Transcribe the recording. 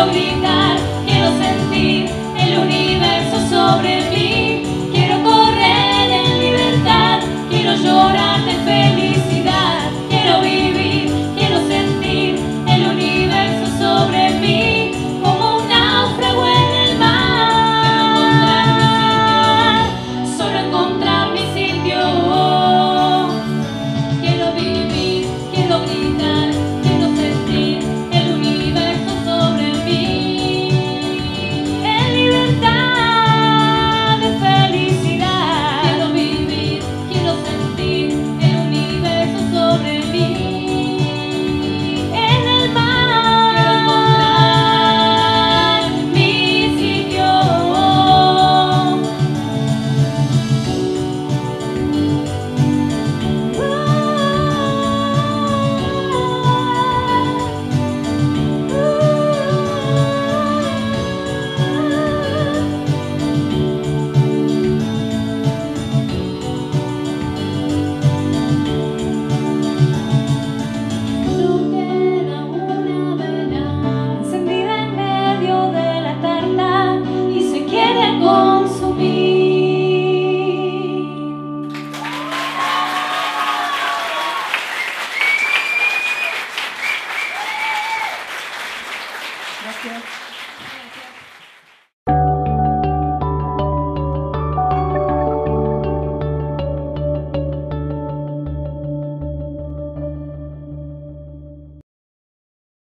gritar, quiero sentir el universo sobre mí. Quiero correr en libertad, quiero llorar de felicidad. Quiero vivir, quiero sentir el universo sobre mí, como un náufrago en el mar. Solo encontrar mi sitio. Quiero vivir, quiero gritar, quiero sentir el universo sobre mí. En libertad de felicidad. Quiero vivir, quiero sentir el universo sobre mí. En el mar quiero encontrar mi sitio. Solo queda una vela encendida en medio de la tarta y se quiere consumir. Gracias.